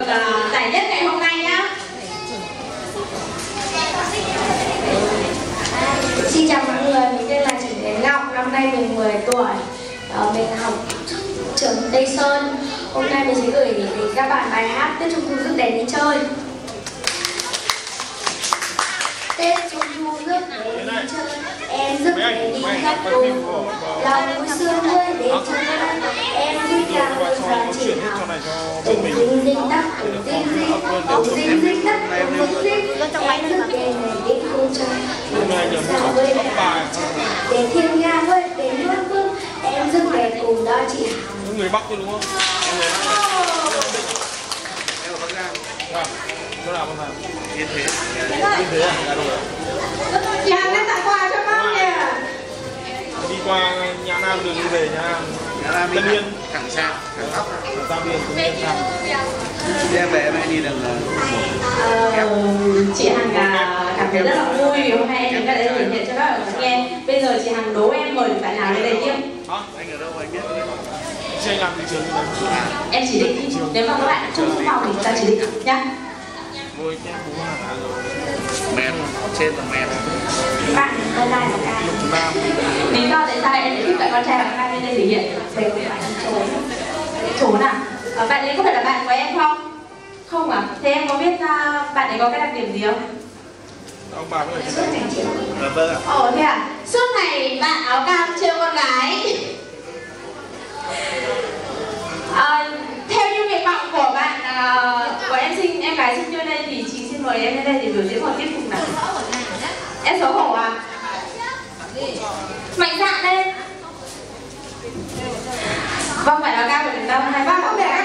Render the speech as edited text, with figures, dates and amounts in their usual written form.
Giải nhất ngày hôm nay nhá. Xin chào mọi người, mình tên là Trần Yến Ngọc, năm nay mình 10 tuổi. Mình học trường Tây Sơn. Hôm nay mình sẽ gửi đến các bạn bài hát Tết Trung Thu rước đèn đi chơi. Tết Trung Thu rước đèn đi chơi, em rước đèn đi khắp cùng. Lòng vui sướng tươi để chơi, em vui cả hơn giờ chỉ học. Tình dinh dinh tắc, tình dinh dinh tắc, tình dinh dinh. Em rước đèn này đi không chơi. Sao với mẹ để thiên nga với để hương vương, em rước đèn cùng đó chị Hằng. Người Bắc thôi đúng không? Em người Bắc. Em ở Bắc Giang. Vâng. Chỗ nào Bắc Giang? Yên Thế. Yên Thế à? Dạ đúng rồi. Chị Hằng đang tặng quà cho con kìa. Đi qua Nhã Nam đường đi về Nhã Nam. Tân Yên. Thẳng sang, thẳng tóc. Tam Biên, Tân Yên sang. Em về em đi đường Chị Hằng cảm thấy rất là vui vì hôm nay em đến đây để thể hiện cho các bạn nghe. Bây giờ chị Hằng đố em mời bạn nào đến đây tiếp. anh ở đâu anh biết? Chị anh làm thị trường như này. Em chỉ định đi. Nếu mà các bạn trong phòng thì chúng ta chỉ định nhá. Ngồi cái bún hả rồi. Mẹt, trên là mẹt. Bạn con trai hoặc ca. Lục Nam. Lý do tại sao em lại thích cả con trai hoặc ca bên đây thể hiện? Về các bạn trốn. Trốn à? Bạn ấy có phải là bạn của em không? Không à? Thế em có biết bạn ấy có cái đặc điểm gì không? Ông bà có Suốt ngày chiều. Vâng ạ. Ồ thế à? Suốt ngày bạn áo cam trêu con gái. Theo như nguyện vọng của bạn của em gái sinh viên đây thì chị xin mời em lên đây để biểu diễn một tiết mục nào. Em xấu hổ à? Mạnh dạn lên. Vâng, bạn áo cam của chúng ta 2 3 bác mẹ